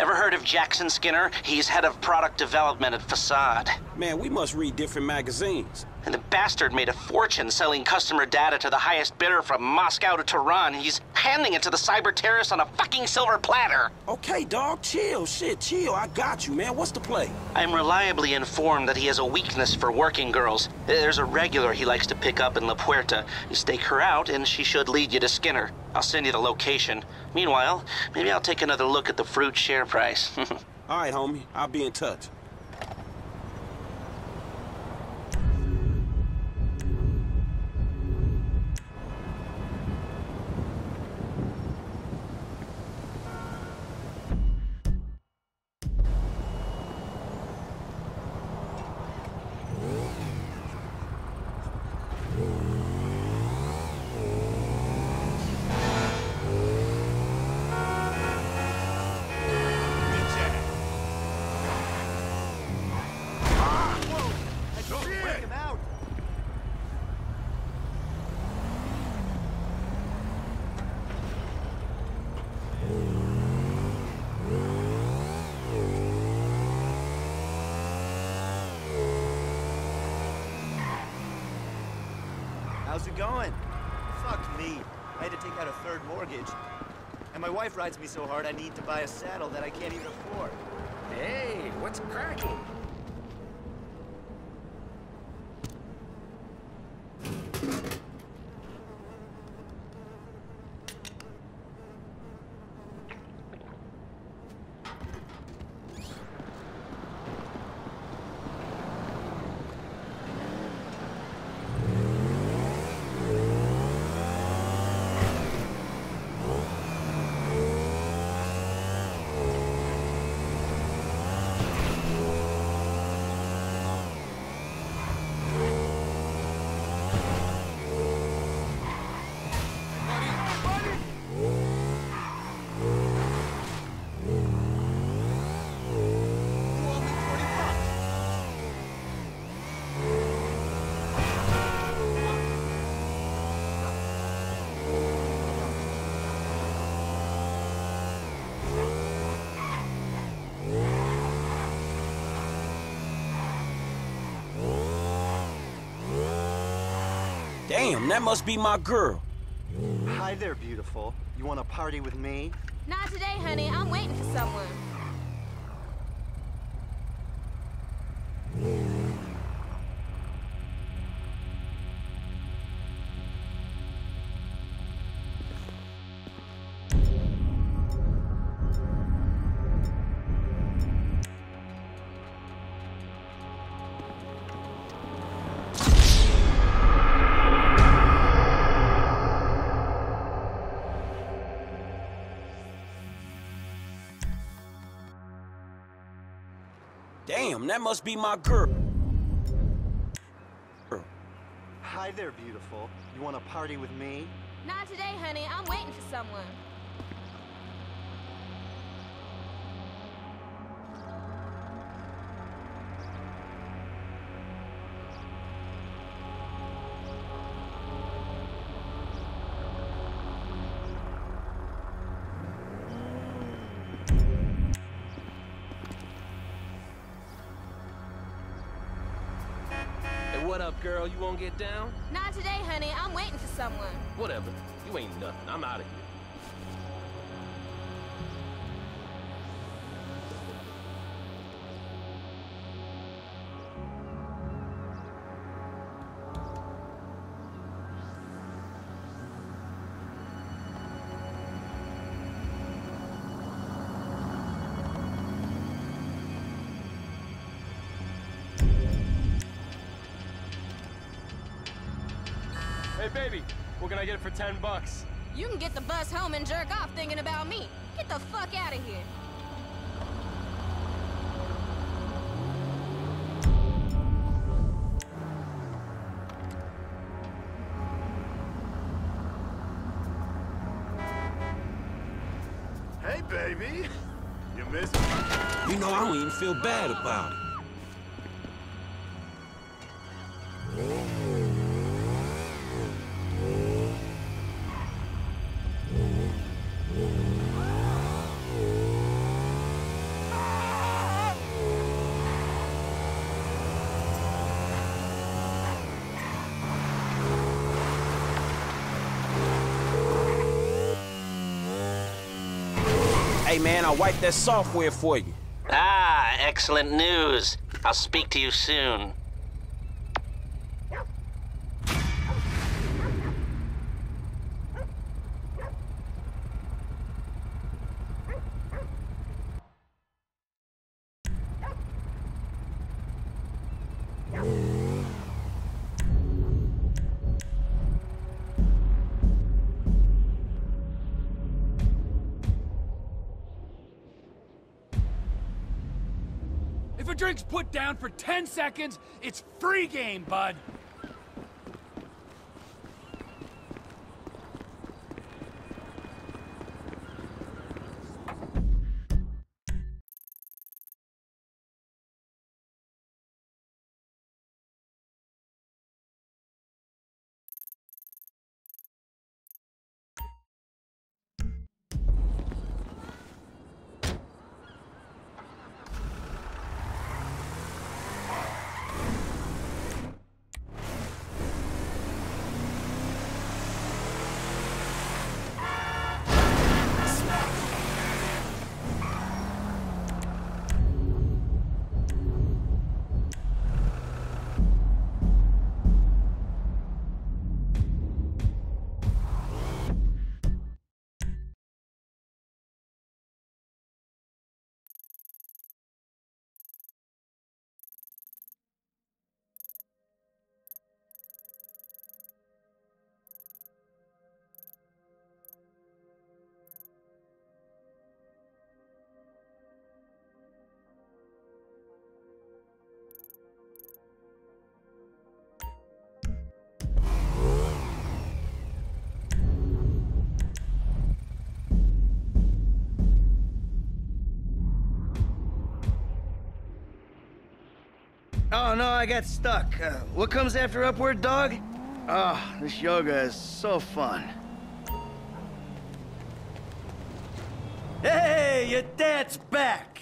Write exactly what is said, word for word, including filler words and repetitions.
Ever heard of Jackson Skinner? He's head of product development at Facade. Man, we must read different magazines. And the bastard made a fortune selling customer data to the highest bidder from Moscow to Tehran. He's handing it to the cyber terrorists on a fucking silver platter. Okay, dog, chill. Shit, chill. I got you, man. What's the play? I'm reliably informed that he has a weakness for working girls. There's a regular he likes to pick up in La Puerta. You stake her out, and she should lead you to Skinner. I'll send you the location. Meanwhile, maybe I'll take another look at the fruit share price. All right, homie. I'll be in touch. How's it going? Fuck me. I had to take out a third mortgage. And my wife rides me so hard I need to buy a saddle that I can't even afford. Hey, what's cracking? Damn, that must be my girl. Hi there, beautiful. You want to party with me? Not today, honey. I'm waiting for someone. Damn, that must be my girl. Hi there, beautiful. You want to party with me? Not today, honey. I'm waiting for someone. What up, girl? You won't get down? Not today, honey. I'm waiting for someone. Whatever. You ain't nothing. I'm out of here. Hey, baby, what can I get for ten bucks? You can get the bus home and jerk off thinking about me. Get the fuck out of here. Hey, baby. You miss me? You know, I don't even feel bad about it. Hey, man, I wiped that software for you. Ah, excellent news. I'll speak to you soon. If a drink's put down for ten seconds, it's free game, bud. Oh, no, I got stuck. Uh, what comes after Upward, dog? Oh, this yoga is so fun. Hey, your dad's back!